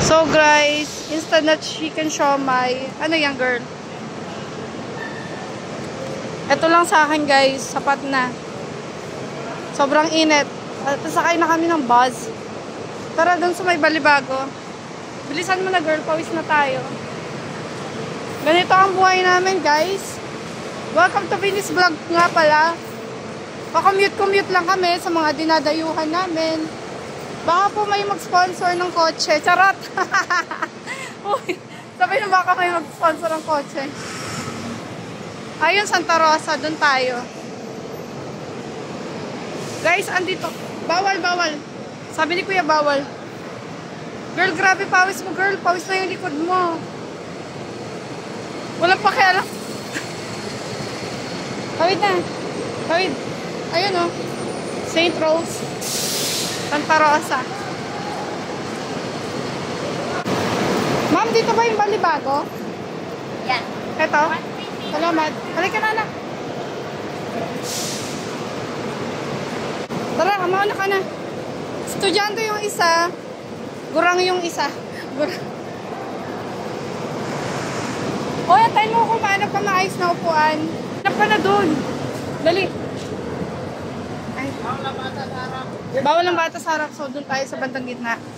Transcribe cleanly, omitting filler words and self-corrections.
So guys, instant na chicken siomai. Ano yan, girl? Ito lang sa akin guys, sapat na. Sobrang init. At sakay na kami ng bus. Tara dun sa may Balibago. Bilisan mo na girl, pawis na tayo. Ganito ang buhay namin guys. Welcome to Venus Vlog nga pala. Pa-commute lang kami sa mga dinadayuhan namin. Baka po may mag-sponsor ng kotse. Charot! Uy, sabi na baka may mag-sponsor ng kotse. Ayun, Santa Rosa. Doon tayo. Guys, andito. Bawal. Sabi ni Kuya, bawal. Girl, grabe pawis mo, girl. Pawis na yung likod mo. Walang pakialam. Tawid na. Tawid. Ayun o. St. Rose. Santa Rosa. Ma'am, dito ba yung Balibago? Yan. Ito? Salamat. Halika na na. Tara, mauna ka na. Estudyante yung isa. Gurang yung isa. Gurang. O, tayo mo kung maanap ka maayos na upuan. Hanap ka na dun. Dali. Ay. Bawal ang bata sa harap. So, dun tayo sa bandang gitna.